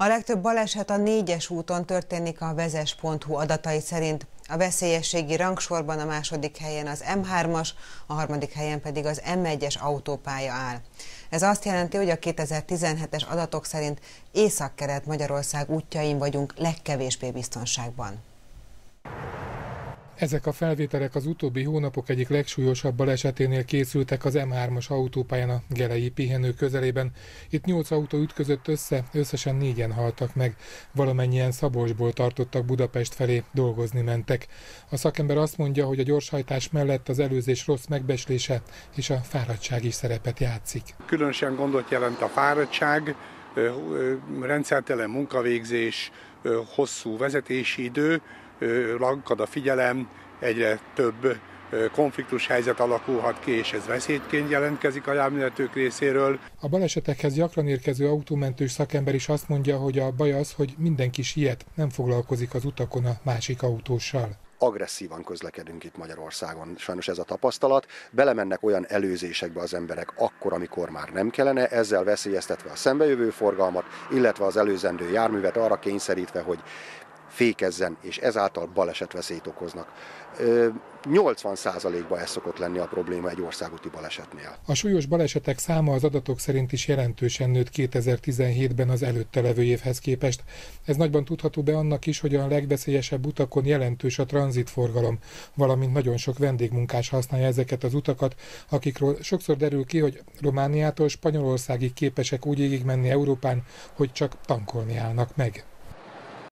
A legtöbb baleset a 4-es úton történik a vezes.hu adatai szerint. A veszélyességi rangsorban a második helyen az M3-as, a harmadik helyen pedig az M1-es autópálya áll. Ez azt jelenti, hogy a 2017-es adatok szerint Észak-Kelet-Magyarország útjain vagyunk legkevésbé biztonságban. Ezek a felvételek az utóbbi hónapok egyik legsúlyosabb baleseténél készültek az M3-as autópályán a Gelei pihenő közelében. Itt 8 autó ütközött össze, összesen 4-en haltak meg. Valamennyien Szabolcsból tartottak Budapest felé, dolgozni mentek. A szakember azt mondja, hogy a gyorshajtás mellett az előzés rossz megbecslése és a fáradtság is szerepet játszik. Különösen gondot jelent a fáradtság, rendszertelen munkavégzés, hosszú vezetési idő, lankad a figyelem, egyre több konfliktus helyzet alakulhat ki, és ez veszélyként jelentkezik a járművezetők részéről. A balesetekhez gyakran érkező autómentős szakember is azt mondja, hogy a baj az, hogy mindenki siet, nem foglalkozik az utakon a másik autóssal. Agresszívan közlekedünk itt Magyarországon, sajnos ez a tapasztalat. Belemennek olyan előzésekbe az emberek akkor, amikor már nem kellene, ezzel veszélyeztetve a szembejövő forgalmat, illetve az előzendő járművet arra kényszerítve, hogy fékezzen, és ezáltal balesetveszélyt okoznak. 80%-ban ez szokott lenni a probléma egy országúti balesetnél. A súlyos balesetek száma az adatok szerint is jelentősen nőtt 2017-ben az előtte levő évhez képest. Ez nagyban tudható be annak is, hogy a legveszélyesebb utakon jelentős a tranzitforgalom, valamint nagyon sok vendégmunkás használja ezeket az utakat, akikről sokszor derül ki, hogy Romániától Spanyolországig képesek úgy végigmenni Európán, hogy csak tankolni állnak meg.